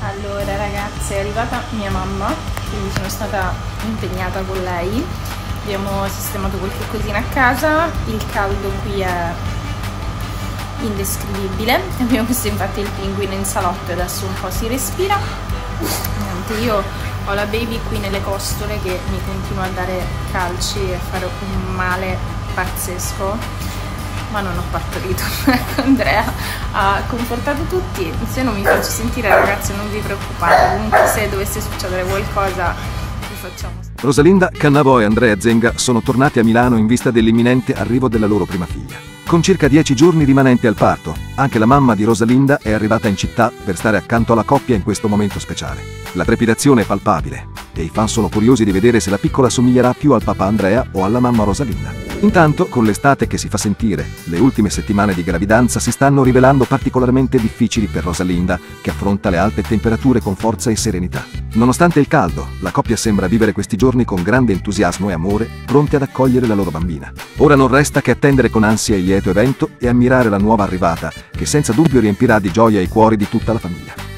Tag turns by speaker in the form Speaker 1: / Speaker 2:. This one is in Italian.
Speaker 1: Allora ragazze, è arrivata mia mamma, quindi sono stata impegnata con lei, abbiamo sistemato qualche cosina a casa, il caldo qui è indescrivibile, abbiamo messo infatti il pinguino in salotto e adesso un po' si respira. Niente, io ho la baby qui nelle costole che mi continua a dare calci e a fare un male pazzesco, ma non ho partorito. Andrea ha confortato tutti, se non mi faccio sentire ragazzi non vi preoccupate, comunque se dovesse succedere qualcosa vi facciamo.
Speaker 2: Rosalinda Cannavò e Andrea Zenga sono tornati a Milano in vista dell'imminente arrivo della loro prima figlia. Con circa 10 giorni rimanenti al parto, anche la mamma di Rosalinda è arrivata in città per stare accanto alla coppia in questo momento speciale. La trepidazione è palpabile e i fan sono curiosi di vedere se la piccola somiglierà più al papà Andrea o alla mamma Rosalinda. Intanto, con l'estate che si fa sentire, le ultime settimane di gravidanza si stanno rivelando particolarmente difficili per Rosalinda, che affronta le alte temperature con forza e serenità. Nonostante il caldo, la coppia sembra vivere questi giorni con grande entusiasmo e amore, pronti ad accogliere la loro bambina. Ora non resta che attendere con ansia il lieto evento e ammirare la nuova arrivata, che senza dubbio riempirà di gioia i cuori di tutta la famiglia.